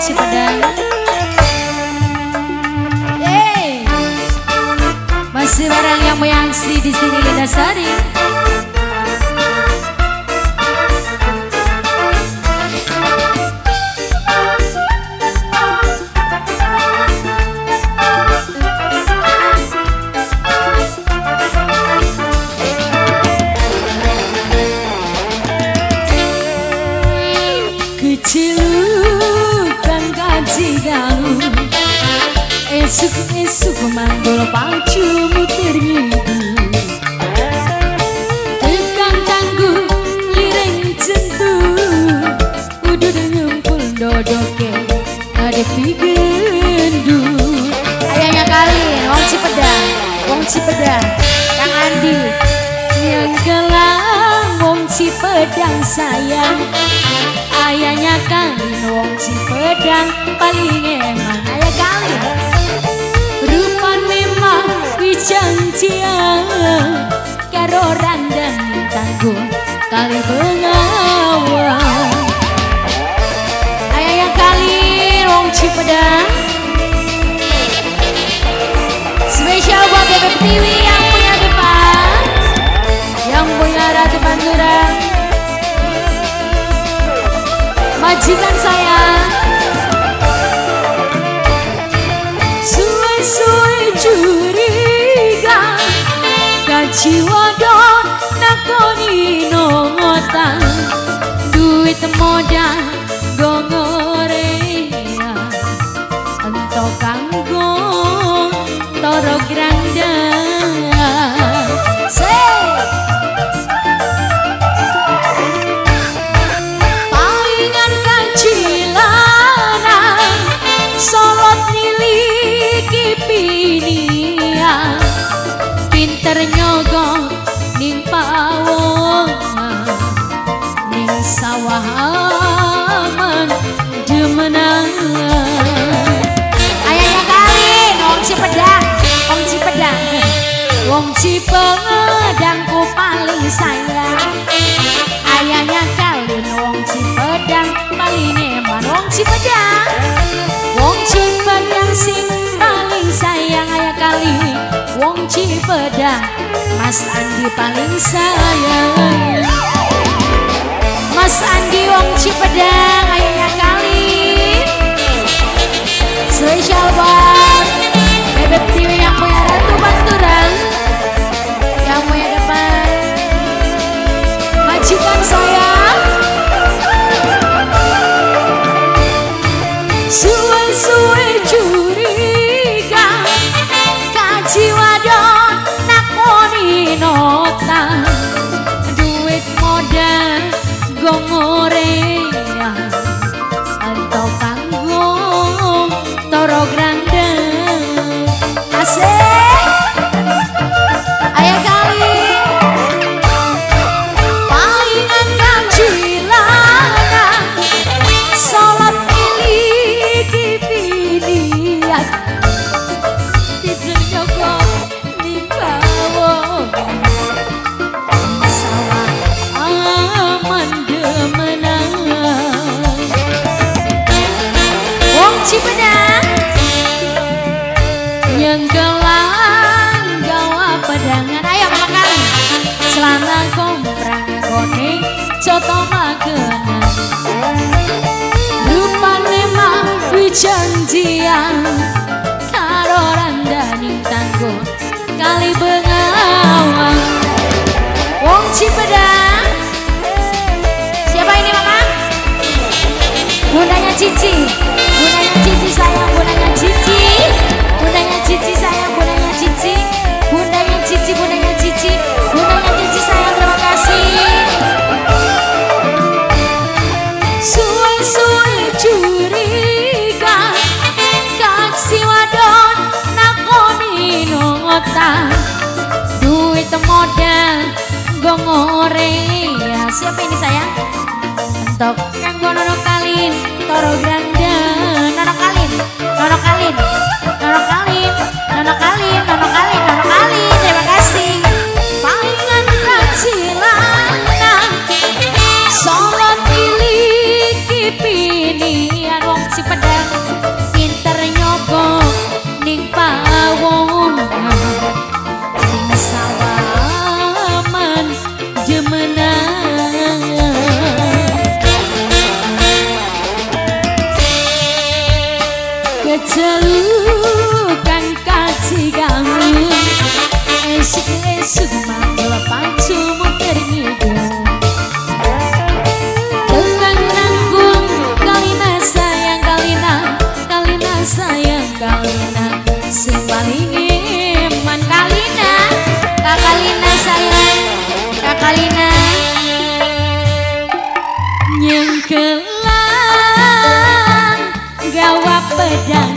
Cipedang. Masih barang yang meyangsri di sini Linda Sari. Kecilukan kaji daun, esuk-esuk manggul pacumu ternyudu, tekan tangguh lireng jentu, udah ngumpul dodoke ada pigendu. Ayahnya kali wong Cipedang, Kang Andi yang gelang wong Cipedang sayang. Ayahnya kali wong Cipedang paling eman. Ayah kali rupan memang wijanjian karo randang tangguh kali bengawan. Ayah kali wong Cipedang spesial buat Bebek Tiwi yang punya depan, yang punya Ratu Pantura, majikan saya. Suwe-suwe curiga gaji wadon nakoni nongotang, duit modal gongorea ento kanggo toro granda. Nyogong ning pawongan ning sawahan demenang. Ayahnya kali wong Cipedang, wong Cipedang ku paling sayang. Ayahnya kali wong Cipedang paling eman. Wong Cipedang sing paling sayang. Ayah kali wong Cipedang, Mas Andi paling sayang. Mas Andi wong Cipedang, ayahnya kali spesial buat Bebek Tiwi yang punya Ratu Pantura, yang punya depan, majikan saya. Suwe-suwe curiga kaji wadon nakoni nota, duit modal gongorea atau kanggo toro grande. Asik ayah kali palingan kaji lana salat miliki pilihan Cipedang yang gelang gawa pedangan. Ayo makan celana komprang koning coto magenan, lupa memang wijanjian karo randaning tangguh kali bengawan. Wong Cipedang, siapa ini mama? Bundanya Cici, bundanya Cici sayang, bundanya Cici, bundanya Cici sayang, bundanya Cici, bundanya Cici, bundanya Cici, bundanya Cici sayang, terima kasih. Suwe-suwe curiga kaksi wadon nakoni nongota, duit modal gongorea. Siapa ini sayang? Entok kanggo nono kalin toro granda. Nono kalin, nono kalin, nono kalin, nono kalin, nono kalin, nono kalin. Terima kasih. Palingan kacilana Solo miliki pilihan wong Cipedang. wedang